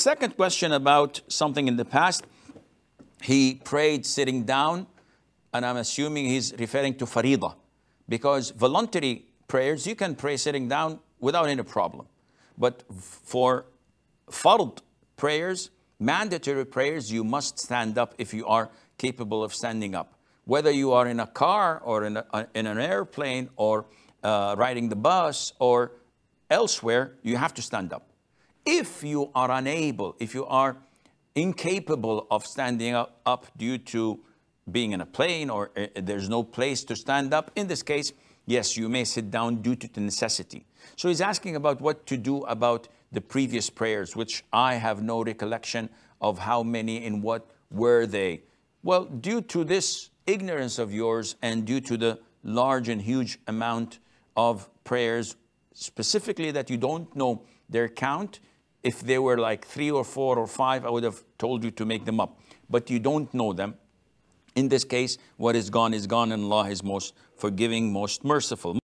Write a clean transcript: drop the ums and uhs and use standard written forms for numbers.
second question about something in the past. He prayed sitting down, and I'm assuming he's referring to Faridah, because voluntary prayers, you can pray sitting down without any problem. But for fard prayers, mandatory prayers, you must stand up if you are capable of standing up. Whether you are in a car or in an airplane or riding the bus or elsewhere, you have to stand up. If you are unable, if you are incapable of standing up due to being in a plane or there's no place to stand up, in this case, yes, you may sit down due to the necessity. So he's asking about what to do about the previous prayers, which I have no recollection of how many and what were they. Well, due to this ignorance of yours and due to the large and huge amount of prayers, specifically that you don't know their count, if they were like 3 or 4 or 5, I would have told you to make them up. But you don't know them. In this case, what is gone, and Allah is most forgiving, most merciful.